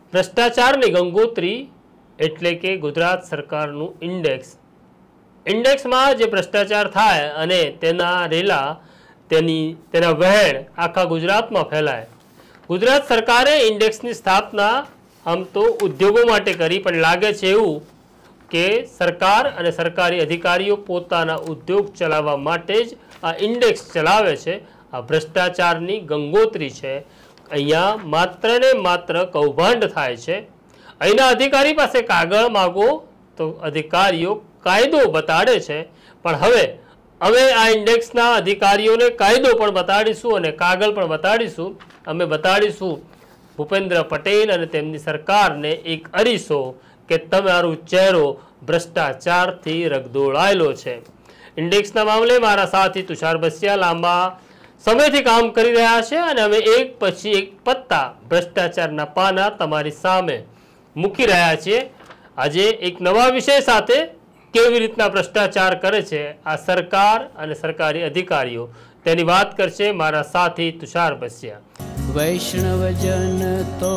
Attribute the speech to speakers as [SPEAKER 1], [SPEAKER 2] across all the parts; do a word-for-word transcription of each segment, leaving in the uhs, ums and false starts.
[SPEAKER 1] ભ્રષ્ટાચારની ગંગોત્રી એટલે કે ગુજરાત સરકારનું ઇન્ડેક્સ. ઇન્ડેક્સમાં જે ભ્રષ્ટાચાર થાય અને તેના રેલા તેની તેના વહેણ આખા ગુજરાતમાં ફેલાય. ગુજરાત સરકારે ઇન્ડેક્સની સ્થાપના આમ તો ઉદ્યોગો માટે કરી, પણ લાગે છે એવું કે સરકાર અને સરકારી અધિકારીઓ પોતાના ઉદ્યોગ ચલાવવા માટે જ આ ઇન્ડેક્સ ચલાવે છે. આ ભ્રષ્ટાચારની ગંગોત્રી છે. અહીંયા માત્ર ને માત્ર કૌભાંડ થાય છે. અહીંના અધિકારી પાસે કાગળ માગો તો અધિકારીઓ કાયદો બતાડે છે, પણ હવે અમે આ ઇન્ડેક્સના અધિકારીઓને કાયદો પણ બતાડીશું અને કાગળ પણ બતાડીશું. અમે બતાડીશું ભૂપેન્દ્ર પટેલ અને તેમની સરકારને એક અરીસો કે તમારું ચહેરો ભ્રષ્ટાચારથી રગદોળાયેલો છે. ઇન્ડેક્સના મામલે મારા સાથી તુષાર બસિયા લાંબા સમયથી કામ કરી રહ્યા છે અને અમે એક પછી એક પત્તા ભ્રષ્ટાચારના પાના તમારી સામે મૂકી રહ્યા છીએ. આજે એક નવા વિષય સાથે કેવી રીતના ભ્રષ્ટાચાર કરે છે આ સરકાર અને સરકારી અધિકારીઓ તેની વાત કરશે મારા સાથી તુષાર બસિયા.
[SPEAKER 2] વૈષ્ણવજન તો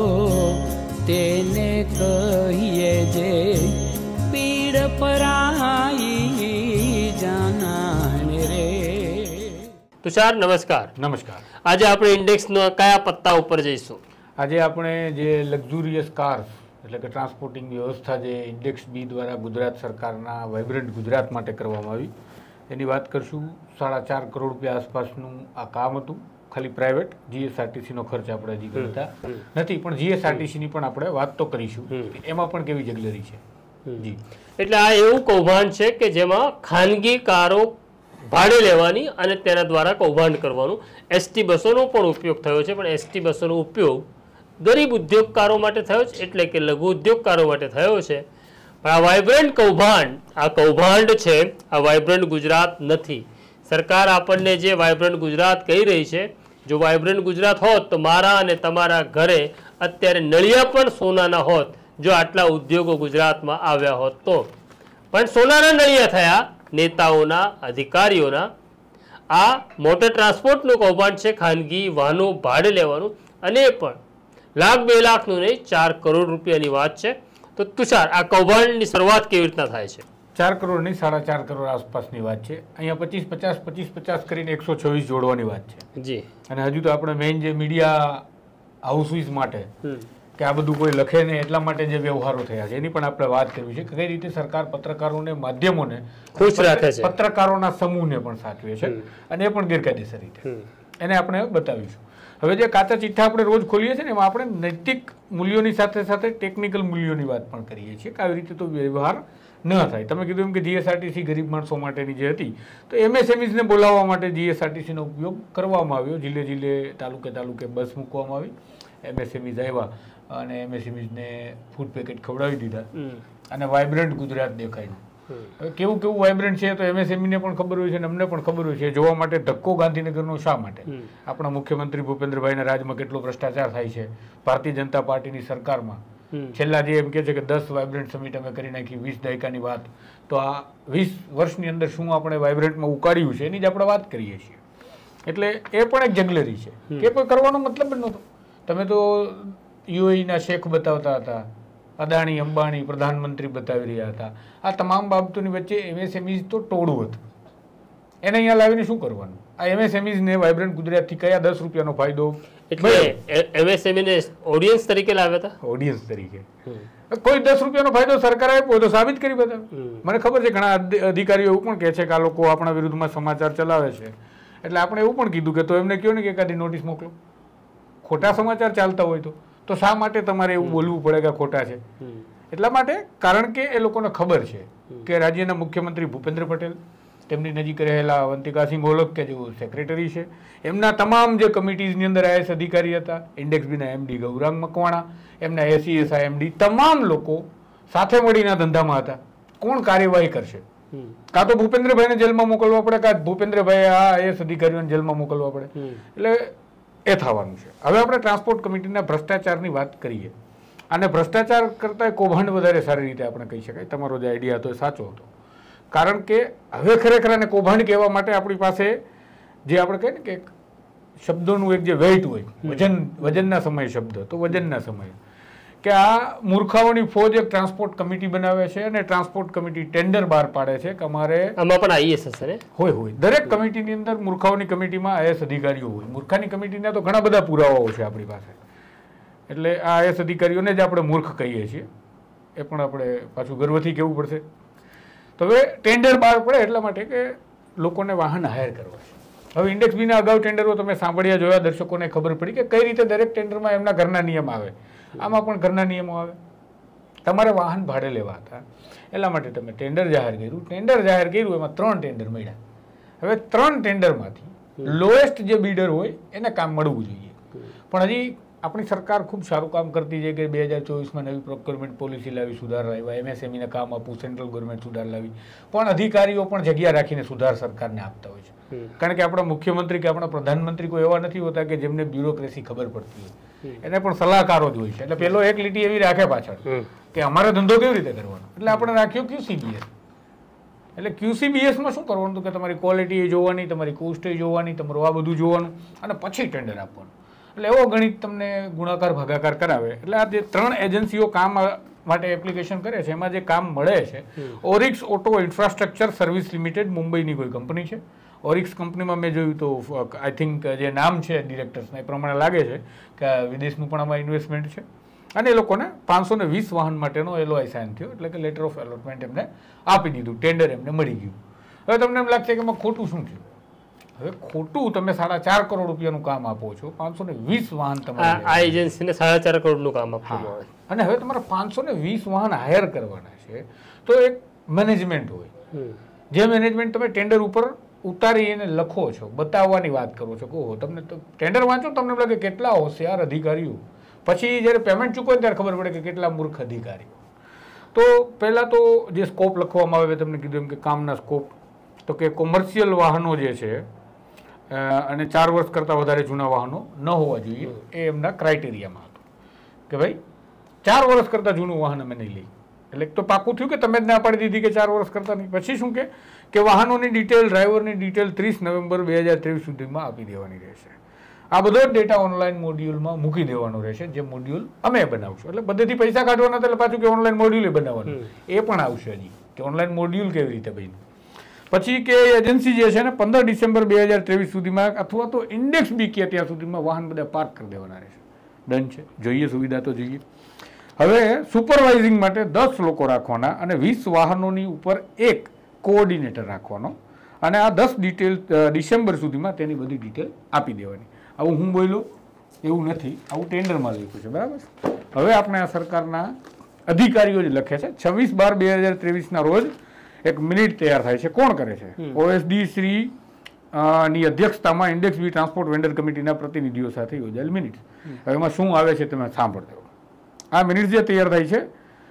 [SPEAKER 2] તેને કહીએ જે પીડ પરાઈ જાનાને રે.
[SPEAKER 1] તુષાર નમસ્કાર.
[SPEAKER 3] નમસ્કાર.
[SPEAKER 1] આજે આપણે ઇન્ડેક્સના કયા પત્તા ઉપર જઈશું?
[SPEAKER 3] આજે આપણે જે લક્ઝુરિયસ કાર્સ એટલે કે ટ્રાન્સપોર્ટિંગ વ્યવસ્થા જે ઇન્ડેક્સ બી દ્વારા ગુજરાત સરકારના વાઇબ્રન્ટ ગુજરાત માટે કરવામાં આવી એની વાત કરશું. સાડા ચાર કરોડ રૂપિયા આસપાસનું આ કામ હતું. ખાલી પ્રાઇવેટ જીએસઆરટીસીનો ખર્ચ આપણે હજી કરતા નથી, પણ જીએસઆરટીસીની પણ આપણે વાત તો કરીશું એમાં પણ કેવી જગલરી છે. જી,
[SPEAKER 1] એટલે આ એવું કૌભાંડ છે કે જેમાં ખાનગી કારો ભાડે લેવાની અને તેના દ્વારા કૌભાંડ કરવાનું. એસટી બસોનો પણ ઉપયોગ થયો છે, પણ એસટી બસોનો ઉપયોગ ગરીબ ઉદ્યોગકારો માટે થયો છે, એટલે કે લઘુ ઉદ્યોગકારો માટે થયો છે. પણ આ વાઇબ્રન્ટ કૌભાંડ આ કૌભાંડ છે, આ વાઇબ્રન્ટ ગુજરાત નથી. સરકાર આપણને જે વાઇબ્રન્ટ ગુજરાત કહી રહી છે, જો વાઇબ્રન્ટ ગુજરાત હોત તો મારા અને તમારા ઘરે અત્યારે નળિયા પણ સોનાના હોત જો આટલા ઉદ્યોગો ગુજરાતમાં આવ્યા હોત તો. પણ સોનાના નળિયા થયા નેતાઓના, અધિકારીઓના. આ મોટર ટ્રાન્સપોર્ટનું કૌભાંડ છે, ખાનગી વાહનો ભાડે લેવાનું, અને પણ લાખ બે લાખનું નહીં ચાર કરોડ રૂપિયાની વાત છે. તો તુષાર, આ કૌભાંડની શરૂઆત કેવી રીતના થાય છે?
[SPEAKER 3] ચાર કરોડ નહીં સાડા ચાર કરોડ આસપાસની વાત છે. અહીંયા પચીસ પચાસ પચીસ પચાસ કરીને એકસો છવ્વીસ જોડવાની વાત છે.
[SPEAKER 1] જી.
[SPEAKER 3] અને હજુ તો આપણે મેઇન જે મીડિયા હાઉસીસ માટે કે આ બધું કોઈ લખે ને એટલા માટે જે વ્યવહારો થયા છે એની પણ આપણે વાત કરવી છે કે કઈ રીતે સરકાર પત્રકારોને, માધ્યમોને
[SPEAKER 1] ખુશ રાખે છે,
[SPEAKER 3] પત્રકારોના સમૂહને પણ સાચવે છે અને એ પણ ગેરકાયદેસર રીતે એને આપણે બતાવીશું. હવે જે કાચા ચિઠ્ઠા આપણે રોજ ખોલીએ છીએ ને એમાં આપણે નૈતિક મૂલ્યોની સાથે સાથે ટેકનિકલ મૂલ્યોની વાત પણ કરીએ છીએ કે આવી રીતે તો વ્યવહાર ન થાય. તમે કીધું એમ કે જીએસઆરટીસી ગરીબ માણસો માટેની જે હતી તો એમએસએમઈઝને બોલાવવા માટે જીએસઆરટીસીનો ઉપયોગ કરવામાં આવ્યો. જિલ્લે જિલ્લે, તાલુકે તાલુકે બસ મૂકવામાં આવી. એમએસએમઈઝ આવ્યા અને એમએસએમઈઝને ફૂડ પેકેટ ખવડાવી દીધા અને વાઇબ્રન્ટ ગુજરાત દેખાયું. હવે કેવું કેવું વાઇબ્રન્ટ છે તો એમએસએમઈને પણ ખબર હોય છે અને અમને પણ ખબર હોય છે. જોવા માટે ધક્કો ગાંધીનગરનો શા માટે? આપણા મુખ્યમંત્રી ભૂપેન્દ્રભાઈના રાજમાં કેટલો ભ્રષ્ટાચાર થાય છે ભારતીય જનતા પાર્ટીની સરકારમાં. છેલ્લા જે એમ કે છે કે દસ વાઇબ્રન્ટ સમિટ અમે કરી નાખી વીસ દાયકાની વાત, તો આ વીસ વર્ષની અંદર શું આપણે વાઇબ્રન્ટમાં ઉકાળ્યું છે એની જ આપણે વાત કરીએ છીએ. એટલે એ પણ એક જગલરી છે કે કોઈ કરવાનો મતલબ જ નહોતો. તમે તો યુએઈના શેખ બતાવતા હતા, અદાણી અંબાણી પ્રધાનમંત્રી બતાવી રહ્યા હતા. આ તમામ બાબતોની વચ્ચે એમએસએમઈઝ તો ટોળું હતું. એને અહીંયા લાવીને શું કરવાનું? આ એમએસએમઈઝને વાઇબ્રન્ટ ગુજરાતથી કયા દસ રૂપિયાનો ફાયદો?
[SPEAKER 1] એટલે એમએસએમઈને ઓડિયન્સ તરીકે લાવ્યા હતા.
[SPEAKER 3] ઓડિયન્સ તરીકે કોઈ દસ રૂપિયાનો ફાયદો સરકારે આપ્યો તો સાબિત કરી બતાવે. મને ખબર છે ઘણા અધિકારીઓ એવું પણ કહે છે કે આ લોકો આપણા વિરુદ્ધમાં સમાચાર ચલાવે છે, એટલે આપણે એવું પણ કીધું કે તો એમને કહો ને કે એકાદી નોટિસ મોકલો. ખોટા સમાચાર ચાલતા હોય તો તો શા માટે તમારે એવું બોલવું પડે કે ખોટા છે? એટલા માટે કારણ કે એ લોકોને ખબર છે કે રાજ્યના મુખ્યમંત્રી ભૂપેન્દ્ર પટેલ, તેમની નજીક રહેલા અવંતિકાસિંહ ગોલક કે જેઓ સેક્રેટરી છે, એમના તમામ જે કમિટીઝની અંદર આઈએસ અધિકારી હતા, ઇન્ડેક્સ બીના એમડી ગૌરાંગ મકવાણા, એમના એસીએસઆઈ એમડી, તમામ લોકો સાથે મળીના ધંધામાં હતા. કોણ કાર્યવાહી કરશે? કાં તો ભૂપેન્દ્રભાઈને જેલમાં મોકલવા પડે, કાં ભૂપેન્દ્રભાઈ આ આઈએસ અધિકારીઓને જેલમાં મોકલવા પડે. એટલે એ થવાનું છે. હવે આપણે ટ્રાન્સપોર્ટ કમિટીના ભ્રષ્ટાચારની વાત કરીએ અને ભ્રષ્ટાચાર કરતાં કૌભાંડ વધારે સારી રીતે આપણે કહી શકાય. તમારો જે આઈડિયા હતો એ સાચો હતો. કારણ કે હવે ખરેખર આને કૌભાંડ કહેવા માટે આપણી પાસે જે આપણે કહીએ ને કે શબ્દોનું એક જે વેઇટ હોય, વજન, વજનના સમય શબ્દ, તો વજનના સમય કે આ મૂર્ખાઓની ફોજ એક ટ્રાન્સપોર્ટ કમિટી બનાવે છે અને ટ્રાન્સપોર્ટ કમિટી ટેન્ડર બહાર પાડે છે કે અમારે
[SPEAKER 1] આમાં પણ આઈએસ હશે ને?
[SPEAKER 3] હોય હોય દરેક કમિટીની અંદર મૂર્ખાઓની કમિટીમાં આઈએસ અધિકારીઓ હોય. મૂર્ખાની કમિટીના તો ઘણા બધા પુરાવાઓ છે આપણી પાસે, એટલે આ આઈએસ અધિકારીઓને જ આપણે મૂર્ખ કહીએ છીએ. એ પણ આપણે પાછું ગર્વથી કહેવું પડશે. તો હવે ટેન્ડર બહાર પડે એટલા માટે કે લોકોને વાહન હાયર કરવા છે. હવે ઇન્ડેક્સ બીના અગાઉ ટેન્ડરો તમે સાંભળ્યા જોયા, દર્શકોને ખબર પડી કે કઈ રીતે દરેક ટેન્ડરમાં એમના ઘરના નિયમ આવે. આમાં પણ ઘરના નિયમો આવે. તમારે વાહન ભાડે લેવા હતા એટલા માટે તમે ટેન્ડર જાહેર કર્યું. ટેન્ડર જાહેર કર્યું એમાં ત્રણ ટેન્ડર મળ્યા. હવે ત્રણ ટેન્ડરમાંથી લોએસ્ટ જે બીડર હોય એને કામ મળવું જોઈએ. પણ હજી આપણી સરકાર ખૂબ સારું કામ કરતી છે કે બે હજાર ચોવીસમાં નવી પ્રોક્યોરમેન્ટ પોલિસી લાવી, સુધાર લાવ્યા, એમએસએમઈને કામ આપવું, સેન્ટ્રલ ગવર્મેન્ટ સુધાર લાવી. પણ અધિકારીઓ પણ જગ્યા રાખીને સુધાર સરકારને આપતા હોય છે. કારણ કે આપણા મુખ્યમંત્રી કે આપણા પ્રધાનમંત્રી કોઈ એવા નથી હોતા કે જેમને બ્યુરોક્રેસી ખબર પડતી હોય. એને પણ સલાહકારો જ હોય છે. એટલે પેલો એક લીટી એવી રાખે પાછળ કે અમારે ધંધો કેવી રીતે કરવાનો, એટલે આપણે રાખ્યો ક્યુસીબીએસ. એટલે ક્યુસીબીએસમાં શું કરવાનું કે તમારી ક્વોલિટી જોવાની, તમારી કોસ્ટ જોવાની, તમારું આ બધું જોવાનું અને પછી ટેન્ડર આપવાનું. એટલે એવો ગણિત તમને ગુણાકાર ભાગાકાર કરાવે. એટલે આ જે ત્રણ એજન્સીઓ કામ માટે એપ્લિકેશન કરે છે એમાં જે કામ મળે છે, Orix auto infrastructure service limited મુંબઈની કોઈ કંપની છે. ઓરિક્સ કંપનીમાં મેં જોયું તો આઈ થિંક જે નામ છે ડિરેક્ટર્સના એ પ્રમાણે લાગે છે કે વિદેશનું પણ આમાં ઇન્વેસ્ટમેન્ટ છે. અને એ લોકોને પાંચસો ને વીસ વાહન માટેનો એલઓઆઈ સાઇન થયો, એટલે કે લેટર ઓફ એલોટમેન્ટ એમને આપી દીધું, ટેન્ડર એમને મળી ગયું. હવે તમને એમ લાગશે કે એમાં ખોટું શું થયું? હવે ખોટું, તમે સાડા ચાર કરોડ રૂપિયાનું કામ આપો છો, પાંચસો ને વીસ વાહન તમારે
[SPEAKER 1] આ એજન્સીને સાડા ચાર કરોડનું કામ આપવામાં આવે,
[SPEAKER 3] અને હવે તમારે પાંચસો ને વીસ વાહન હાયર કરવાના છે, તો એક મેનેજમેન્ટ હોય. જે મેનેજમેન્ટ તમે ટેન્ડર ઉપર ઉતારી એને લખો છો, બતાવવાની વાત કરો છો, કહો તમને ટેન્ડર વાંચો તમને એમ લાગે કેટલા હોશિયાર અધિકારીઓ. પછી જ્યારે પેમેન્ટ ચૂકવો ત્યારે ખબર પડે કે કેટલા મૂર્ખ અધિકારીઓ. તો પહેલાં તો જે સ્કોપ લખવામાં આવે, તમને કીધું એમ કે કામના સ્કોપ, તો કે કોમર્શિયલ વાહનો જે છે અને ચાર વર્ષ કરતાં વધારે જૂના વાહનો ન હોવા જોઈએ, એ એમના ક્રાઇટેરિયામાં હતું કે ભાઈ ચાર વર્ષ કરતાં જૂનું વાહન અમે નહીં લઈએ. એટલે તો પાકું થયું કે તમે જ ના પાડી દીધી કે ચાર વર્ષ કરતાં નહીં. પછી શું કે કે વાહનોની ડિટેલ, ડ્રાઈવરની ડિટેલ ત્રીસ નવેમ્બર બે હજાર ત્રેવીસ સુધીમાં આપી દેવાની રહેશે. આ બધો જ ડેટા ઓનલાઈન મોડ્યુલમાં મૂકી દેવાનો રહેશે, જે મોડ્યુલ અમે બનાવશું. એટલે બધેથી પૈસા કાઢવાના, એટલે પાછું કે ઓનલાઈન મોડ્યુલ બનાવવાનું એ પણ આવશે હજી, કે ઓનલાઈન મોડ્યુલ કેવી રીતે બન્યું. પછી કે એજન્સી જે છે ને પંદર ડિસેમ્બર બે હજાર ત્રેવીસ સુધીમાં અથવા તો ઇન્ડેક્સ બી કે ત્યાં સુધીમાં વાહન બધા પાર્ક કરી દેવાના રહેશે. ડન છે, જોઈએ સુવિધા તો જોઈએ. હવે સુપરવાઇઝિંગ માટે દસ લોકો રાખવાના અને વીસ વાહનોની ઉપર એક કોઓર્ડિનેટર રાખવાનો, અને આ દસ ડિટેલ ડિસેમ્બર સુધીમાં તેની બધી ડિટેલ આપી દેવાની. આવું હું બોલ્યો એવું નથી, આવું ટેન્ડરમાં લખ્યું છે, બરાબર. હવે આપણે આ સરકારના અધિકારીઓ જ લખે છે. છવ્વીસ બાર બે હજાર ત્રેવીસના રોજ એક મિનિટ તૈયાર થાય છે. કોણ કરે છે? ઓએસડી શ્રી ની અધ્યક્ષતામાં ઇન્ડેક્સ બી ટ્રાન્સપોર્ટ વેન્ડર કમિટીના પ્રતિનિધિઓ સાથે યોજાયેલ મિનિટ. હવે એમાં શું આવે છે તમે સાંભળજો. આ મિનિટ જે તૈયાર થાય છે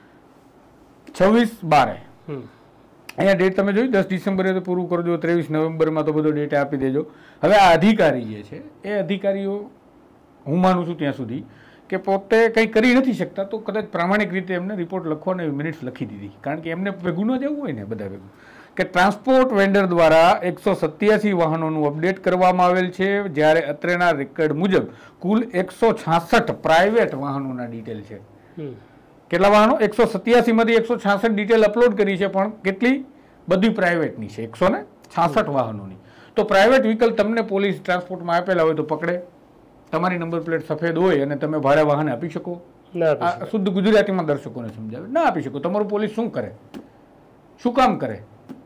[SPEAKER 3] છવ્વીસ બારે, અહીંયા ડેટ તમે જોઈ, દસ ડિસેમ્બરે તો પૂરું કરજો, ત્રેવીસ નવેમ્બરમાં તો બધો ડેટા આપી દેજો. હવે આ અધિકારી જે છે એ અધિકારીઓ હું માનું છું ત્યાં સુધી કે પોતે કંઈ કરી નથી શકતા, તો કદાચ પ્રામાણિક રીતે એમને રિપોર્ટ લખવાનો એવી મિનિટ્સ લખી દીધી. કારણ કે એમને ભેગું ન જવું હોય ને બધા ભેગું, કે ટ્રાન્સપોર્ટ વેન્ડર દ્વારા એકસો સત્યાસી વાહનોનું અપડેટ કરવામાં આવેલ છે, જ્યારે અત્રેના રેકર્ડ મુજબ કુલ એકસો છાસઠ પ્રાઇવેટ વાહનોના ડિટેલ છે. કેટલા વાહનો? એકસો સત્યાસી માંથી એકસો છાસઠ ડિટેલ અપલોડ કરી છે, પણ કેટલી? બધી પ્રાઇવેટની છે, એકસો ને છાસઠ વાહનોની. તો પ્રાઇવેટ વ્હીકલ તમને પોલીસ ટ્રાન્સપોર્ટમાં આપેલા હોય તો પકડે? તમારી નંબર પ્લેટ સફેદ હોય અને તમે ભાડે વાહન આપી શકો? શુદ્ધ ગુજરાતીમાં દર્શકોને સમજાવે, ના આપી શકો. તમારું પોલીસ શું કરે? શું કામ કરે?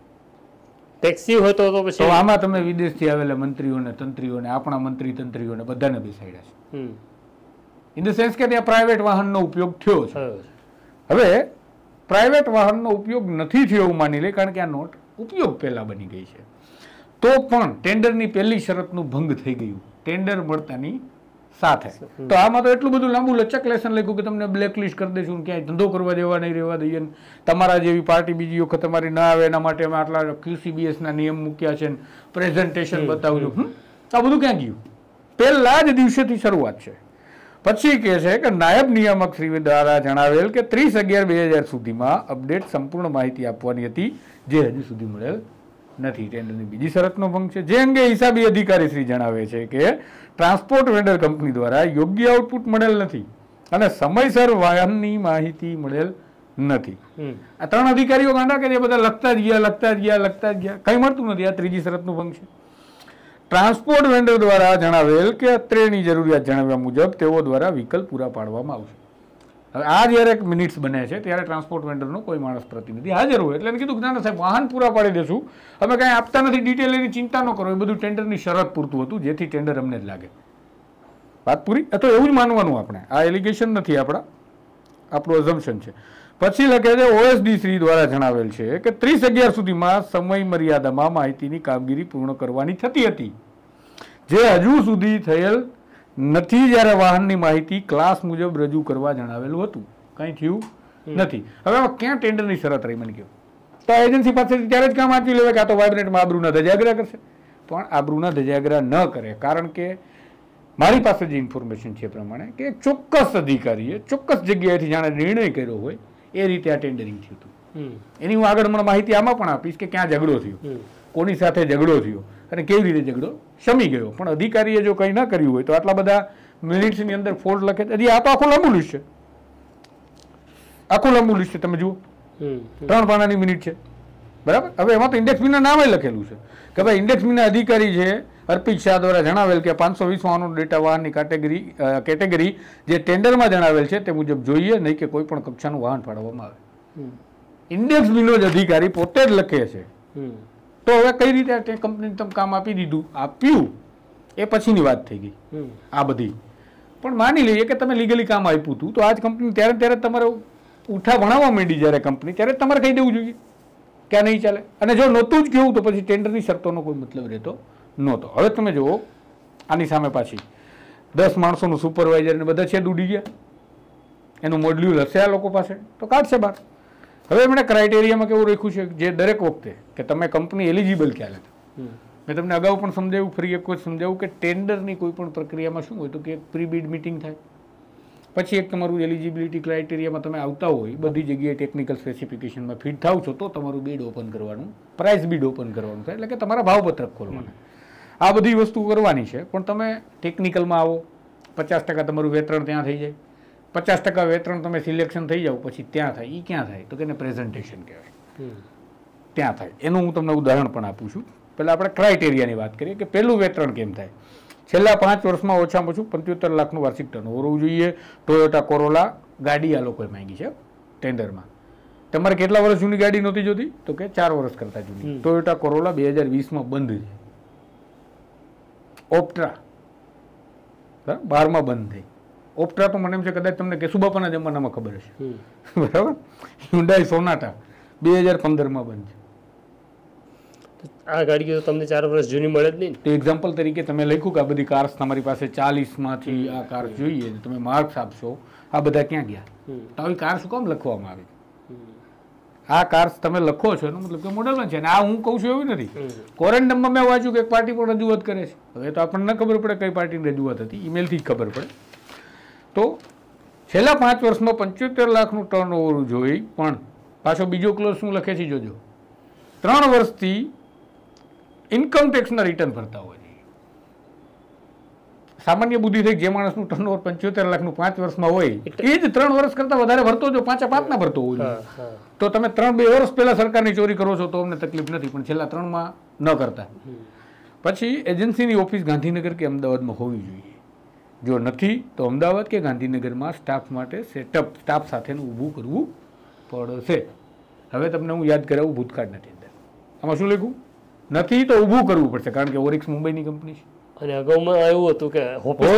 [SPEAKER 1] ટેક્સી હોય તો પછી
[SPEAKER 3] તો આમાં તમે વિદેશથી આવેલા મંત્રીઓને, તંત્રીઓને, આપણા મંત્રી તંત્રીઓને બધાને બેસાડ્યા છે. ઇન ધ સેન્સ કે ત્યાં પ્રાઇવેટ વાહનનો ઉપયોગ થયો છે. હવે પ્રાઇવેટ વાહનનો ઉપયોગ નથી થયો એવું માની લે, કારણ કે આ નોટ ઉપયોગ પહેલા બની ગઈ છે, તો પણ ટેન્ડરની પહેલી શરતનું ભંગ થઈ ગયું ટેન્ડર મળતાની સાથે. તો આમાં તો એટલું બધું લાંબુ લચક લેસન લખ્યું કે તમને બ્લેકલિસ્ટ કરી દઈશું, ક્યાંય ધંધો કરવા દેવા નહીં રહેવા દઈએ, તમારા જેવી પાર્ટી બીજી વખત તમારી ના આવે એના માટે અમે આટલા ક્યુસીબીએસના નિયમ મૂક્યા છે, પ્રેઝન્ટેશન બતાવજો. આ બધું ક્યાં ગયું? પહેલા જ દિવસેથી શરૂઆત છે. પછી કહે છે કે નાયબ નિયામક શ્રી દ્વારા જણાવેલ કે ત્રીસ અગિયાર બે હજાર સુધીમાં અપડેટ સંપૂર્ણ માહિતી આપવાની હતી, જે હજી સુધી મળેલ નથી. ટેન્ડરની બીજી શરતનો ભંગ છે, જે અંગે હિસાબી અધિકારી શ્રી જણાવે છે કે ટ્રાન્સપોર્ટ વેન્ડર કંપની દ્વારા યોગ્ય આઉટપુટ મળેલ નથી. અને સમયસર વાહનની માહિતી મળેલ નથી. આ ત્રણ અધિકારીઓ ગાંડા કે જે બધા લખતા જ ગયા લખતા જ ગયા લખતા જ ગયા, કઈ મળતું નથી. આ ત્રીજી શરતનું ભંગ છે. ટ્રાન્સપોર્ટ વેન્ડર દ્વારા જણાવેલ કે અત્રેની જરૂરિયાત જણાવ્યા મુજબ તેઓ દ્વારા વિકલ્પ પૂરા પાડવામાં આવશે. હવે આ જ્યારે મિનિટ્સ બને છે ત્યારે ટ્રાન્સપોર્ટ વેન્ડરનો કોઈ માણસ પ્રતિનિધિ હાજર હોય એટલે એને કીધું કે ના સાહેબ વાહન પૂરા પાડી દેશું, અમે કાંઈ આપતા નથી, ડિટેલ એની ચિંતા ન કરો, એ બધું ટેન્ડરની શરત પૂરતું હતું જેથી ટેન્ડર અમને જ લાગે. વાત પૂરી. તો એવું જ માનવાનું આપણે, આ એલિગેશન નથી આપણા, આપણું અઝમ્પશન છે. પછી લખે છે ઓએસડી શ્રી દ્વારા જણાવેલ છે કે ત્રીસ અગિયાર સુધીમાં સમય મર્યાદામાં માહિતીની કામગીરી પૂર્ણ કરવાની થતી હતી, જે હજુ સુધી થયેલ નથી. જ્યારે વાહનની માહિતી ક્લાસ મુજબ રજૂ કરવા જણાવેલું હતું, કંઈ થયું નથી. હવે ક્યાં ટેન્ડરની શરત રહી મને કહો? તો એજન્સી પાસેથી ત્યારે જ કામ આપી લેવાય કે આ તો વાઇબ્રેટમાં આબરૂના ધજાગરા કરશે. પણ આબરૂના ધજાગરા ન કરે, કારણ કે મારી પાસે જે ઇન્ફોર્મેશન છે એ પ્રમાણે કે એક ચોક્કસ અધિકારીએ ચોક્કસ જગ્યાએથી જાણે નિર્ણય કર્યો હોય એ રીતે આ ટેન્ડરિંગ થયું હતું. એની હું આગળ મને માહિતી આમાં પણ આપીશ કે ક્યાં ઝઘડો થયો, કોની સાથે ઝઘડો થયો અને કેવી રીતે ઝઘડો શમી ગયો. પણ અધિકારીએ જો કંઈ ન કર્યું હોય તો આટલા બધા મિનિટ્સની અંદર ફોલ્ટ લખે. હજી આ તો આખું લાંબુ લિસ્ટ છે, આખું લાંબુ લિસ્ટ છે. તમે જુઓ, ત્રણ પાનાની મિનિટ છે, બરાબર. હવે એમાં તો ઇન્ડેક્સ બીના નામે લખેલું છે કે ભાઈ ઇન્ડેક્સ બીના અધિકારી છે અર્પિત શાહ દ્વારા જણાવેલ કે પાંચસો વીસ વાહનો ડેટા વાહનની કેટેગરી કેટેગરી જે ટેન્ડરમાં જણાવેલ છે તે મુજબ જોઈએ, નહીં કે કોઈ પણ કક્ષાનું વાહન ફાળવવામાં આવે. ઇન્ડેક્સ બીનો જ અધિકારી પોતે જ લખે છે. તો હવે કઈ રીતે કંપનીને તમે કામ આપી દીધું, આપ્યું એ પછીની વાત થઈ ગઈ આ બધી. પણ માની લઈએ કે તમે લીગલી કામ આપ્યું હતું, તો આજ કંપની ત્યારે ત્યારે તમારે ઉઠા ભણાવવા માંડી જ્યારે કંપની, ત્યારે તમારે કહી દેવું જોઈએ કે આ નહીં ચાલે. અને જો નહોતું જ કેવું તો પછી ટેન્ડરની શરતોનો કોઈ મતલબ રહેતો નહોતો. હવે તમે જુઓ આની સામે પાછી દસ માણસોનું સુપરવાઇઝર ને બધા છે ઉડી ગયા, એનું મોડ્યુલ હશે આ લોકો પાસે તો કાઢશે બહાર. હવે એમણે ક્રાઇટેરિયામાં કેવું રાખ્યું છે જે દરેક વખતે કે તમે કંપની એલિજિબલ ક્યાં લેતા. મેં તમને અગાઉ પણ સમજાવ્યું, ફરી એક વખત સમજાવું કે ટેન્ડરની કોઈ પણ પ્રક્રિયામાં શું હોય તો કે એક પ્રી બીડ મિટિંગ થાય, પછી એક તમારું એલિજિબિલિટી ક્રાઇટેરિયામાં તમે આવતા હોય, બધી જગ્યાએ ટેકનિકલ સ્પેસિફિકેશનમાં ફિટ થાવ છો તો તમારું બીડ ઓપન કરવાનું, પ્રાઇસ બીડ ઓપન કરવાનું થાય, એટલે કે તમારા ભાવપત્રક ખોલવાના. આ બધી વસ્તુ કરવાની છે. પણ તમે ટેકનિકલમાં આવો, પચાસ ટકા તમારું વેતરણ ત્યાં થઈ જાય, પચાસ ટકા વેતરણ તમે સિલેક્શન થઈ જાવ પછી ત્યાં થાય. એ ક્યાં થાય તો કે એને પ્રેઝન્ટેશન કહેવાય, ત્યાં થાય. એનું હું તમને ઉદાહરણ પણ આપું છું. પહેલાં આપણે ક્રાઇટેરિયાની વાત કરીએ કે પહેલું વેતરણ કેમ થાય. છેલ્લા પાંચ વર્ષમાં ઓછામાં ઓછું પંચોતેર લાખનું વાર્ષિક ટર્નઓવર હોવું જોઈએ. ટોયોટા કોરોલા ગાડી આ લોકોએ માંગી છે ટેન્ડરમાં. તમારે કેટલા વર્ષ જૂની ગાડી નહોતી જોતી તો કે ચાર વર્ષ કરતાં જૂની. ટોયોટા કોરોલા બે હજાર વીસમાં બંધ છે. ઓપ્ટ્રા બારમાં બંધ થઈ. ઓપ્ટ્રા તો મને એમ છે કદાચ તમને કેશુબાપાના જમાનામાં ખબર હશે, બરાબર. હ્યુન્ડાઈ સોનાટા બે હજાર પંદરમાં બંધ છે.
[SPEAKER 1] આ ગાડીઓ તો તમને ચાર વર્ષ જૂની મળે જ નહીં.
[SPEAKER 3] તો એક્ઝામ્પલ તરીકે તમે લખ્યું કે આ બધી કાર્સ તમારી પાસે ચાલીસમાંથી આ કાર જોઈએ, તમે માર્ક્સ આપશો, આ બધા ક્યાં ગયા? તો આવી કાર શું કામ લખવામાં આવી? આ કાર્સ તમે લખો છો એનો મતલબ કે મોડલમાં છે. ને આ હું કહું છું એવું નથી. કોરેન્ડમમાં મેં વાંચ્યું કે એક પાર્ટી પણ રજૂઆત કરે છે. હવે તો આપણને ખબર પડે કઈ પાર્ટીની રજૂઆત હતી, ઈમેલથી જ ખબર પડે. તો છેલ્લા પાંચ વર્ષમાં પંચોતેર લાખનું ટર્ન ઓવર જોઈ, પણ પાછો બીજો ક્લોઝ શું લખે છે જોજો, ત્રણ વર્ષથી ઇન્કમ ટેક્સના રિટર્ન ભરતા હોય છે. સામાન્ય બુદ્ધિ થઈ જે માણસનું ટર્નઓવર પંચોતેર લાખનું પાંચ વર્ષમાં હોય એ જ ત્રણ વર્ષ કરતા વધારે ભરતો જો પાંચા પાંચ ના ભરતો હોય તો તમે ત્રણ બે વર્ષ પહેલા સરકારની ચોરી કરો છો તો અમને તકલીફ નથી, પણ છેલ્લા ત્રણમાં ન કરતા. પછી એજન્સીની ઓફિસ ગાંધીનગર કે અમદાવાદમાં હોવી જોઈએ. જો નથી તો અમદાવાદ કે ગાંધીનગરમાં સ્ટાફ માટે સેટઅપ સ્ટાફ સાથેનું ઊભું કરવું પડશે. હવે તમને હું યાદ કરાવું ભૂતકાળ નથી અંદર આમાં શું લખ્યું નથી તો ઊભું કરવું પડશે, કારણ કે ઓરિક્સ મુંબઈની કંપની છે.
[SPEAKER 1] અને અગાઉમાં એવું હતું કે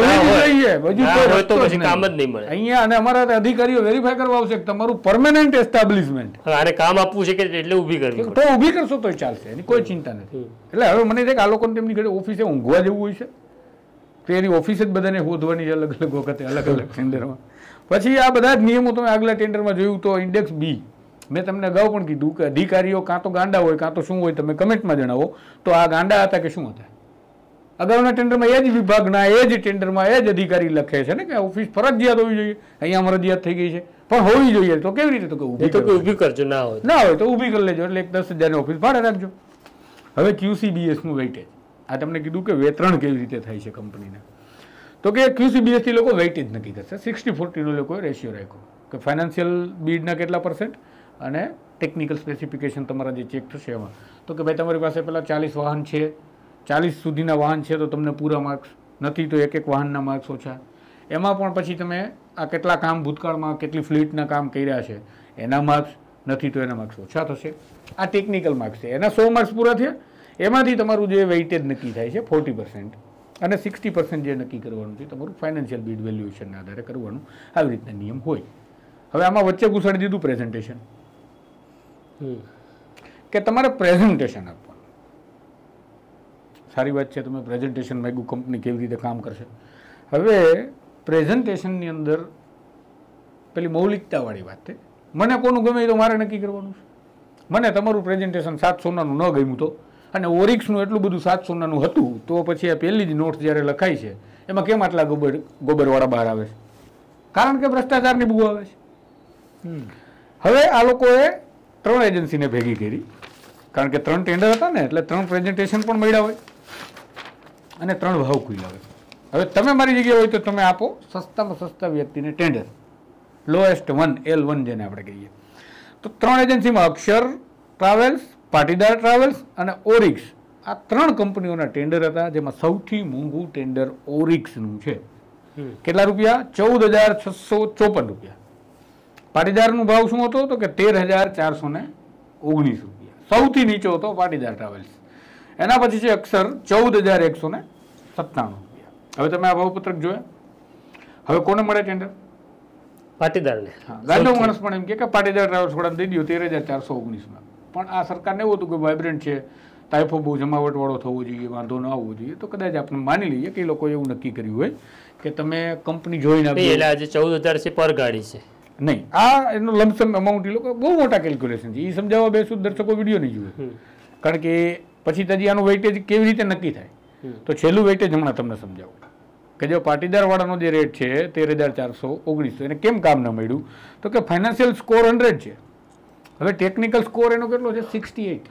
[SPEAKER 1] કામ જ નહીં મળે
[SPEAKER 3] અહીંયા, અને અમારા અધિકારીઓ વેરીફાઈ કરવા આવશે કે તમારું પરમેનન્ટ એસ્ટાબ્લિશમેન્ટ
[SPEAKER 1] આને કામ આપવું છે કે એટલે ઊભી કરવી,
[SPEAKER 3] તો ઊભી કરશો તો ચાલશે, એની કોઈ ચિંતા નથી. એટલે હવે મને છે કે આ લોકોને તેમની ઘરે ઓફિસે ઊંઘવા જેવું હોય છે તો એની ઓફિસ જ બધાને શોધવાની છે અલગ અલગ વખતે અલગ અલગ ટેન્ડરમાં. પછી આ બધા જ નિયમો તમે આગલા ટેન્ડરમાં જોયું તો ઇન્ડેક્સ બી મેં તમને અગાઉ પણ કીધું કે અધિકારીઓ કાં તો ગાંડા હોય કાં તો શું હોય, તમે કમેન્ટમાં જણાવો. તો આ ગાંડા હતા કે શું હતા? અગાઉના ટેન્ડરમાં એ જ વિભાગના એ જ ટેન્ડરમાં એ જ અધિકારી લખે છે ને કે ઓફિસ ફરજિયાત હોવી જોઈએ, અહીંયા ફરજિયાત થઈ ગઈ છે પણ હોવી જોઈએ. તો કેવી રીતે? તો કે
[SPEAKER 1] ઊભી કરજો, ના હોય
[SPEAKER 3] ના હોય તો ઊભી કરી લેજો, એટલે એક દસ હજારની ઓફિસ ભાડે રાખજો. હવે ક્યુસીબીએસનું વેઇટેજ આ તમને કીધું કે વેતરણ કેવી રીતે થાય છે કંપનીને. તો કે ક્યુસીબીએસથી લોકો વેઇટેજ નક્કી કરશે. સિક્સટી ફોર્ટીનો લોકોએ રેશિયો રાખ્યો કે ફાઇનાન્શિયલ બીડના કેટલા પર્સન્ટ અને ટેકનિકલ સ્પેસિફિકેશન તમારા જે ચેક થશે એમાં. તો કે ભાઈ તમારી પાસે પેલા ચાલીસ વાહન છે, ચાલીસ સુધીના વાહન છે તો તમને પૂરા માર્ક્સ, નથી તો એક એક વાહનના માર્ક્સ ઓછા. એમાં પણ પછી તમે આ કેટલા કામ ભૂતકાળમાં કેટલી ફ્લીટના કામ કર્યા છે એના માર્ક્સ, નથી તો એના માર્ક્સ ઓછા થશે. આ ટેકનિકલ માર્ક્સ છે. એના સો માર્ક્સ પૂરા થયા, એમાંથી તમારું જે વેઇટેજ નક્કી થાય છે ફોર્ટી પર્સન્ટ અને સિક્સટી પર્સન્ટ જે નક્કી કરવાનું છે તમારું ફાઇનાન્શિયલ બીડ વેલ્યુએશનના આધારે કરવાનું. આવી રીતના નિયમ હોય. હવે આમાં વચ્ચે ઘુસાડી દીધું પ્રેઝન્ટેશન, કે તમારે પ્રેઝન્ટેશન આપવાનું. સારી વાત છે, તમે પ્રેઝન્ટેશન માંગ્યું, કંપની કેવી રીતે કામ કરશે. હવે પ્રેઝન્ટેશનની અંદર પેલી મૌલિકતાવાળી વાત છે. મને કોનું ગમે તો મારે નક્કી કરવાનું છે. મને તમારું પ્રેઝન્ટેશન સાત સોનાનું ન ગમ્યું તો, અને ઓરિક્સનું એટલું બધું સાત સોનાનું હતું, તો પછી આ પહેલી જ નોટ જ્યારે લખાય છે એમાં કેમ આટલા ગોબર ગોબરવાળા બહાર આવે છે? કારણ કે ભ્રષ્ટાચારની બૂ આવે છે. હવે આ લોકોએ ત્રણ એજન્સીને ભેગી કરી, કારણ કે ત્રણ ટેન્ડર હતા ને, એટલે ત્રણ પ્રેઝન્ટેશન પણ મળ્યા હોય અને ત્રણ ભાવ ખુલ્યા હોય. હવે તમે મારી જગ્યાએ હોય તો તમે આપો સસ્તામાં સસ્તા વ્યક્તિને tender, lowest one, L one જેને આપણે કહીએ. તો ત્રણ એજન્સીમાં અક્ષર ટ્રાવેલ્સ, પાટીદાર ટ્રાવેલ્સ અને ઓરિક્સ, આ ત્રણ કંપનીઓના ટેન્ડર હતા, જેમાં સૌથી મોંઘું ટેન્ડર ઓરિક્સનું છે. કેટલા રૂપિયા? ચૌદ હજાર છસો ચોપન રૂપિયા. પાટીદારનો ભાવ શું હતો? તો કે તેર હજાર ચારસો ને ઓગણીસ રૂપિયા. સૌથી નીચો હતો પાટીદાર ટ્રાવેલ્સ. એના પછી છે અક્ષર, ચૌદ હજાર એકસો ને સત્તાણું રૂપિયા. હવે તમે આ ભાવપત્રક જોયા. હવે કોને મળે ટેન્ડર?
[SPEAKER 1] પાટીદારને.
[SPEAKER 3] હા, ગાંડો માણસ પણ એમ કે પાટીદાર ટ્રાવેલ્સ વાળાને દઈ દો તેર હજાર ચારસો ઓગણીસમાં. પણ આ સરકારને એવું હતું કે વાઇબ્રન્ટ છે, તાઇફો બહુ જમાવટવાળો થવો જોઈએ, વાંધો ન આવવો જોઈએ. તો કદાચ આપણે માની લઈએ કે એ લોકોએ એવું નક્કી કર્યું હોય કે તમે કંપની જોઈને
[SPEAKER 1] એટલે આજે ચૌદ હજાર છે પર ગાડી છે
[SPEAKER 3] નહીં. આ એનો લમસમ અમાઉન્ટ એ લોકો બહુ મોટા કેલ્ક્યુલેશન છે. એ સમજાવવા બેસું દર્શકો વિડીયો નહીં જુએ, કારણ કે પછી તજી આનું વેઇટેજ કેવી રીતે નક્કી થાય. તો છેલ્લું વેઇટેજ હમણાં તમને સમજાવું કે જો પાટીદાર વાળાનો જે રેટ છે તેર હજાર ચારસો ઓગણીસો, એને કેમ કામ ન મળ્યું? તો કે ફાઇનાન્શિયલ સ્કોર હંડ્રેડ છે. હવે ટેકનિકલ સ્કોર એનો કેટલો છે? Sixty eight.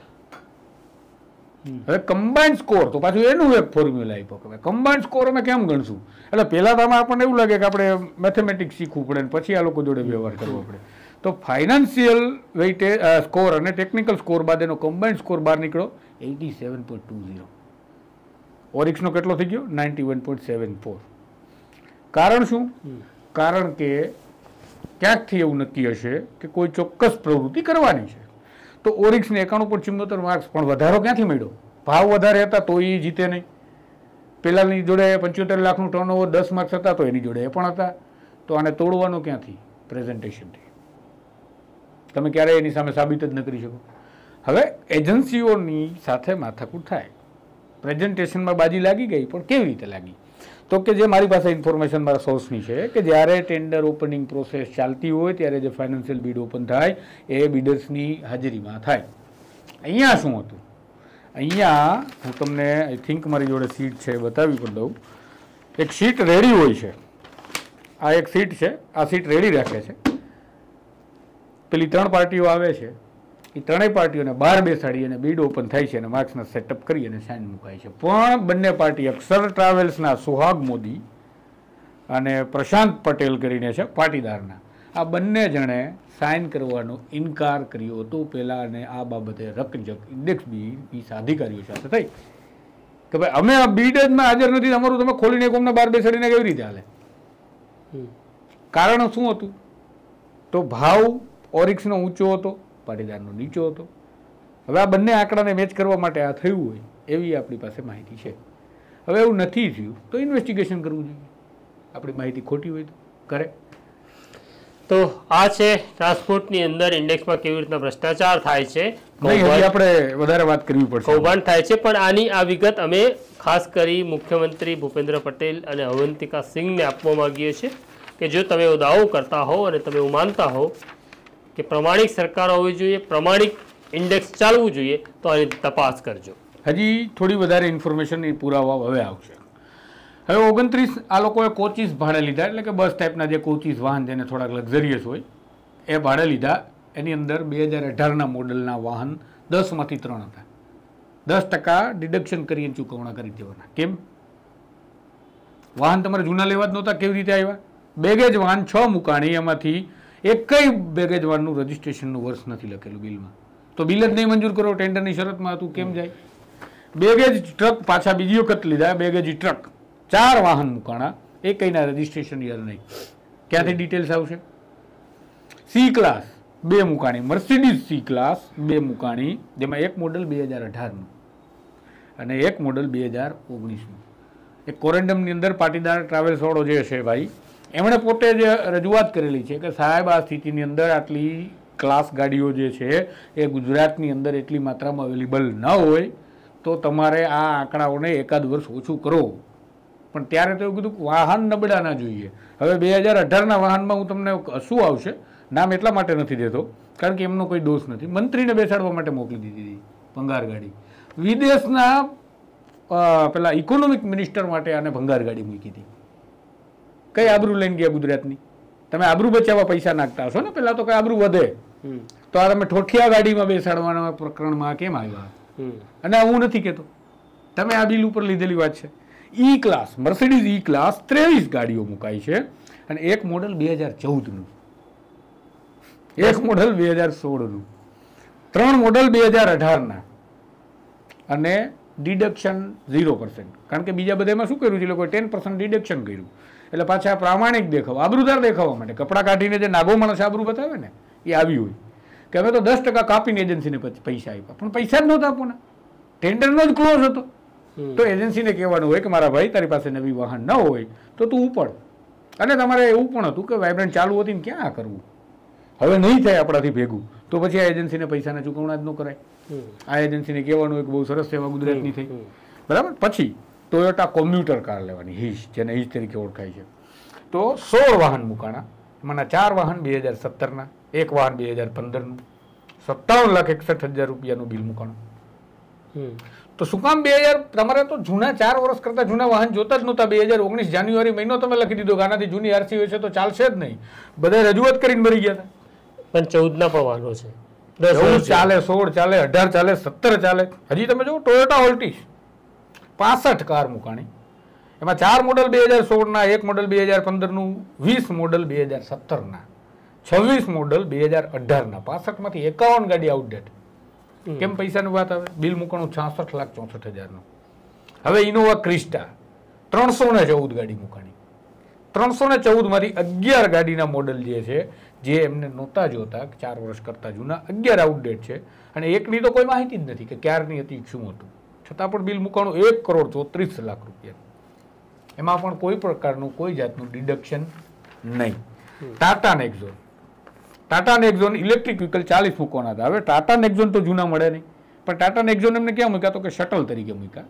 [SPEAKER 3] હવે કમ્બાઇન્ડ સ્કોર તો પાછું એનું એક ફોર્મ્યુલા આપ્યો કે કમ્બાઇન્ડ સ્કોર અમે કેમ ગણશું. એટલે પહેલા તો આમાં આપણને એવું લાગે કે આપણે મેથેમેટિક્સ શીખવું પડે ને પછી આ લોકો જોડે વ્યવહાર કરવો પડે. તો ફાઇનાન્શિયલ વેઇટેજ સ્કોર અને ટેકનિકલ સ્કોર બાદ એનો કમ્બાઇન્ડ સ્કોર બહાર નીકળો eighty seven point two zero. ઓરિક્સનો કેટલો થઈ ગયો? Ninety one point seven four. કારણ શું? કારણ કે ક્યાંકથી એવું નક્કી હશે કે કોઈ ચોક્કસ પ્રવૃત્તિ કરવાની છે. તો ઓરિક્સને એકાણું પોઈન્ટ ચુમ્મોતેર માર્ક્સ, પણ વધારો ક્યાંથી મળ્યો? ભાવ વધારે હતા તો એ જીતે નહીં. પેલાની જોડે પંચોતેર લાખનું ટર્નઓવર દસ માર્ક્સ હતા તો એની જોડે એ પણ હતા. તો આને તોડવાનું ક્યાંથી? પ્રેઝન્ટેશનથી. તમે ક્યારેય એની સામે સાબિત જ ન કરી શકો. હવે એજન્સીઓની સાથે માથાકૂટ થાય. પ્રેઝન્ટેશનમાં બાજી લાગી ગઈ, પણ કેવી રીતે લાગી? તો કે જે મારી પાસે ઇન્ફોર્મેશન મારા સોર્સની છે કે જ્યારે ટેન્ડર ઓપનિંગ પ્રોસેસ ચાલતી હોય ત્યારે જે ફાઇનાન્શિયલ બીડ ઓપન થાય એ બિડર્સની હાજરીમાં થાય. અહીંયા શું હતું? અહીંયા હું તમને આઈ થિંક મારી જોડે સીટ છે બતાવી પણ દઉં. એક સીટ રેડી હોય છે. આ એક સીટ છે, આ સીટ રેડી રાખે છે. પેલી ત્રણ પાર્ટીઓ આવે છે, એ ત્રણેય પાર્ટીઓને બહાર બેસાડી અને બીડ ઓપન થાય છે અને માર્ક્સના સેટઅપ કરી અને સાઇન મુકાય છે. પણ બંને પાર્ટી, અક્ષર ટ્રાવેલ્સના સુહાગ મોદી અને પ્રશાંત પટેલ કરીને છે પાટીદારના, આ બંને જણે સાઇન કરવાનો ઇનકાર કર્યો હતો પહેલાં. અને આ બાબતે રકજક ઇન્ડેક્સ બી અધિકારીઓ સાથે થઈ કે ભાઈ અમે આ બીડમાં હાજર નથી, અમારું તમે ખોલીને કોમને બહાર બેસાડીને કેવી રીતે હાલે? કારણ શું હતું? તો ભાવ ઓરિક્સનો ઊંચો હતો, પાટીદારનો નીચો હતો. હવે આ બંને આંકડાને મેચ કરવા માટે આ થયું હોય એવી આપણી પાસે માહિતી છે. હવે એવું નથી થયું તો ઇન્વેસ્ટિગેશન કરવું જોઈએ. આપણી માહિતી ખોટી હોય તો કરે.
[SPEAKER 1] તો આ છે ટ્રાન્સપોર્ટની અંદર ઇન્ડેક્સમાં કેવી રીતના ભ્રષ્ટાચાર થાય છે,
[SPEAKER 3] આપણે વધારે વાત કરવી પડશે,
[SPEAKER 1] કૌભાંડ થાય છે. પણ આની આ વિગત અમે ખાસ કરી મુખ્યમંત્રી ભૂપેન્દ્ર પટેલ અને અવંતિકા સિંહને આપવા માંગીએ છીએ કે જો તમે એવો દાવો કરતા હો અને તમે એવું માનતા હો કે પ્રમાણિક સરકાર હોવી જોઈએ, પ્રમાણિક ઇન્ડેક્સ ચાલવું જોઈએ, તો આની તપાસ કરજો.
[SPEAKER 3] હજી થોડી વધારે ઇન્ફોર્મેશન પુરાવા હવે આવશે. હવે ઓગણત્રીસ આ લોકોએ કોચીસ ભાડે લીધા, એટલે કે બસ ટાઈપના જે કોચીસ વાહન જેને થોડાક લક્ઝરિયસ હોય એ ભાડે લીધા. એની અંદર બે હજાર અઢારના મોડલના વાહન દસમાંથી ત્રણ હતા. દસ ટકા ડિડક્શન કરીને ચૂકવણા કરી દેવાના. કેમ? વાહન તમારે જૂના લેવા જ નહોતા, કેવી રીતે આવ્યા? બેગેજ વાહન છ મુકાણી, એમાંથી એકય બેગેજ વાહનનું રજીસ્ટ્રેશનનું વર્ષ નથી લખેલું બિલમાં, તો બિલ જ નહીં મંજૂર કરો. ટેન્ડરની શરતમાં હતું, કેમ જાય? બેગેજ ટ્રક પાછા બીજી વખત લીધા, બેગેજ ટ્રક ચાર વાહન મુકાણા, એકયના રજીસ્ટ્રેશન યર નહીં, ક્યાંથી ડિટેલ્સ આવશે? સી ક્લાસ બે મુકાણી, મર્સિડીઝ સી ક્લાસ બે મુકાણી, જેમાં એક મોડલ બે હજાર અઢારનું અને એક મોડલ બે હજાર ઓગણીસનું. એક કોરેન્ડમની અંદર પાટીદાર ટ્રાવેલ્સ વાળો જે છે ભાઈ, એમણે પોતે જે રજૂઆત કરેલી છે કે સાહેબ આ સ્થિતિની અંદર આટલી ક્લાસ ગાડીઓ જે છે એ ગુજરાતની અંદર એટલી માત્રામાં અવેલેબલ ન હોય તો તમારે આ આંકડાઓને એકાદ વર્ષ ઓછું કરો. પણ ત્યારે તો એવું કીધું કે વાહન નબળા ના જોઈએ. હવે બે હજાર અઢારના વાહનમાં હું તમને શું આવશે નામ એટલા માટે નથી દેતો કારણ કે એમનો કોઈ દોષ નથી, મંત્રીને બેસાડવા માટે મોકલી દીધી હતી ભંગાર ગાડી. વિદેશના પેલા ઇકોનોમિક મિનિસ્ટર માટે આને ભંગાર ગાડી મૂકી હતી. કઈ આબરૂ લઈને ગયા ગુજરાતની? તમે આબરૂ બચાવવા પૈસા નાખતા હશો ને, પેલા તો કઈ આબરૂ વધે, તો આ તમે ઠોઠિયા ગાડીમાં બેસાડવાના પ્રકરણમાં કેમ આવ્યા? અને હું નથી કેતો, તમે આ બિલ ઉપર લીધેલી વાત છે. E class Mercedes E class ત્રેવીસ ગાડીઓ મુકાઈ છે અને એક મોડલ બે હજાર ચૌદનું, એક મોડલ બે હજાર સોળનું, ત્રણ મોડલ બે હજાર અઢારના અને ડિડક્શન ઝીરો પર્સન્ટ. કારણ કે બીજા બધામાં શું કર્યું છે લોકોએ? ટેન પર્સન્ટ ડિડક્શન કર્યું. એટલે પાછા પ્રામાણિક દેખાવ, આબરૂદાર દેખાવા માટે કપડાં કાઢીને જે નાગો માણસ આબરૂ બતાવે ને એ આવી હોય કે અમે તો દસ ટકા કાપીને એજન્સીને પૈસા આપ્યા, પણ પૈસા જ નહોતા આપવાના, ટેન્ડરનો જ ક્લોઝ હતો. તો એજન્સીને કહેવાનું હોય કે મારા ભાઈ તારી પાસે નવી વાહન ન હોય તો તું ઉપડ. અને તમારે એવું પણ હતું કે વાઇબ્રન્ટ ચાલુ હતી ને ક્યાં આ કરવું, હવે નહીં થાય આપણાથી ભેગું, તો પછી આ એજન્સીને પૈસાના ચૂકવણા જ ન કરાય. આ એજન્સીને કહેવાનું હોય કે બહુ સરસ સેવા ગુજરાતની થઈ, બરાબર. પછી ટોયોટા કોમ્યુટર કાર લેવાની, હિશ, જેને હિશ તરીકે ઓળખાય છે. તો સોળ વાહન મુકાણા, એમાંના ચાર વાહન બે હજાર સત્તરના, એક વાહન બે હજાર પંદરનું, સત્તાવન લાખ એકસઠ હજાર રૂપિયાનું બિલ મુકાણું. તો શું કામ બે હજાર? તમારે તો જૂના ચાર વર્ષ કરતા જૂના વાહન જોતા જ નહોતા. બે હજાર ઓગણીસ જાન્યુઆરી મહિનો તમે લખી દીધો કે આનાથી જૂની આરસી હોય છે તો ચાલશે જ નહીં. બધા રજૂઆત કરીને મરી ગયા હતા.
[SPEAKER 1] પણ ચૌદ ના પણ વાહનો છે,
[SPEAKER 3] ચૌદ ચાલે, સોળ ચાલે, અઢાર ચાલે, સત્તર ચાલે. હજી તમે જુઓ ટોયોટા ઓલ્ટિસ પાસઠ કાર મુકાણી, એમાં ચાર મોડલ બે હજાર સોળના, એક મોડલ બે હજાર પંદરનું, વીસ મોડલ બે હજાર સત્તરના, છવ્વીસ મોડલ બે હજાર અઢારના. પાસઠમાંથી એકાવન ગાડી આઉટડેટ. કેમ પૈસાની વાત આવે? બિલ મૂકવાનું છાસઠ લાખ ચોસઠ હજારનું. હવે ઇનોવા ક્રિસ્ટા ત્રણસો ને ચૌદ ગાડી મુકાણી. ત્રણસો ને ચૌદ માંથી અગિયાર ગાડીના મોડલ જે છે જે એમને નહોતા જોતા, ચાર વર્ષ કરતા જૂના, અગિયાર આઉટડેટ છે અને એકની તો કોઈ માહિતી જ નથી કે ક્યારની હતી, શું હતું, છતાં પણ બિલ મૂકવાનું એક કરોડ ચોત્રીસ લાખ રૂપિયા. એમાં પણ કોઈ પ્રકારનું કોઈ જાતનું ડિડક્શન નહીં. Tata Nexon, Tata Nexon electric vehicle ચાલીસ મૂકવાના હતા. હવે ટાટા નેક્ઝોન તો જૂના મળે નહીં, પણ ટાટા નેક્ઝોન એમને ક્યાં મૂક્યા? તો કે શટલ તરીકે મૂક્યા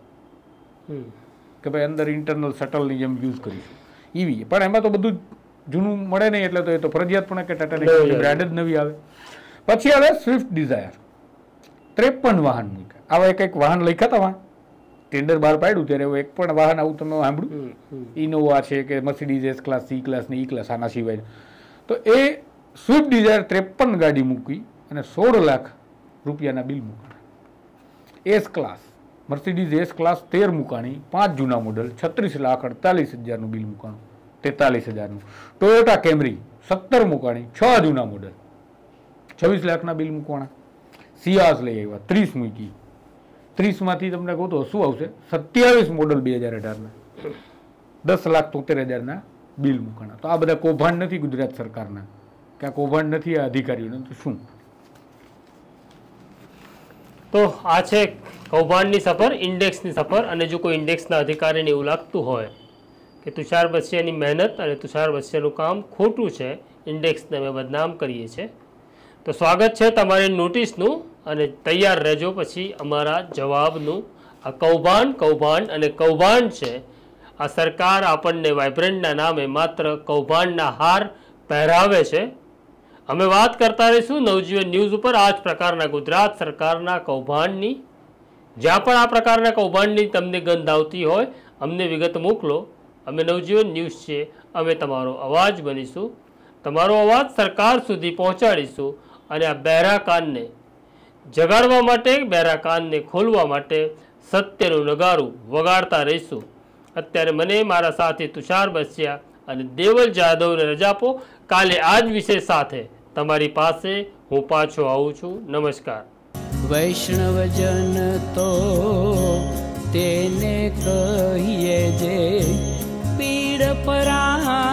[SPEAKER 3] કે ભાઈ અંદર ઇન્ટરનલ શટલની જેમ યુઝ કરીશું ઈવી. પણ એમાં તો બધું જૂનું મળે નહીં, એટલે તો એ તો ફરજિયાતપણે કે ટાટા નેક્ઝોન બ્રાન્ડ જ નવી આવે. પછી હવે સ્વિફ્ટ ડિઝાયર ત્રેપન વાહન મૂક્યા. આવા એક એક વાહન લખ્યા હતા વાહન ટેન્ડર બહાર પાડ્યું ત્યારે એક પણ વાહન આવું તમે સાંભળ્યું? ઇનોવા છે કે Mercedes S class, C class ને ઈ ક્લાસ, આના સિવાય. તો એ સ્વિફ્ટ ડિઝાયર ત્રેપન ગાડી મૂકી અને સોળ લાખ રૂપિયાના બિલ મૂકાણા. S class Mercedes S class તેર મુકાણી, પાંચ જૂના મોડલ, છત્રીસ લાખ અડતાલીસ હજારનું બિલ મૂકાણું, તેતાલીસ હજારનું. ટોયોટા કેમરી સત્તર મુકાણી, છ જૂના મોડલ, છવ્વીસ લાખના બિલ મૂકવાના. સિયાસ લઈ આવ્યા, ત્રીસ મૂકી. ત્રીસમાંથી તમને કહું તો શું આવશે? સત્યાવીસ મોડલ બે હજાર અઢારના, દસ લાખ તોતેર હજારના બિલ મૂકાણા. તો આ બધા કૌભાંડ નથી ગુજરાત સરકારના, કે આ કૌભાંડ નથી આ અધિકારીઓને, તો શું?
[SPEAKER 1] તો આ છે કૌભાંડની સફર, ઇન્ડેક્સની સફર. અને જો કોઈ ઇન્ડેક્સના અધિકારીને એવું લાગતું હોય કે તુષાર બસિયાની મહેનત અને તુષાર બસિયાનું કામ ખોટું છે, ઇન્ડેક્સને અમે બદનામ કરીએ છીએ, તો સ્વાગત છે તમારી નોટિસનું અને તૈયાર રહેજો પછી અમારા જવાબનું. આ કૌભાંડ કૌભાંડ અને કૌભાંડ છે. આ સરકાર આપણને વાઇબ્રન્ટના નામે માત્ર કૌભાંડના હાર પહેરાવે છે. અમે વાત કરતા રહીશું નવજીવન ન્યૂઝ ઉપર આ જ પ્રકારના ગુજરાત સરકારના કૌભાંડની. જ્યાં પણ આ પ્રકારના કૌભાંડની તમને ગંધ આવતી હોય અમને વિગત મોકલો. અમે નવજીવન ન્યૂઝ છીએ, અમે તમારો અવાજ બનીશું, તમારો અવાજ સરકાર સુધી પહોંચાડીશું અને આ બહેરા કાનને જગાડવા માટે, બહેરા કાનને ખોલવા માટે સત્યનું નગારું વગાડતા રહીશું. અત્યારે મને મારા સાથી તુષાર બસિયા અને દેવલ જાદવને રજા આપો. કાલે આ જ વિષય સાથે તમારી પાસે હું પાછો આવું છું. નમસ્કાર.
[SPEAKER 2] વૈષ્ણવજન તો તેને કહીએ જે પીડ પરાઈ.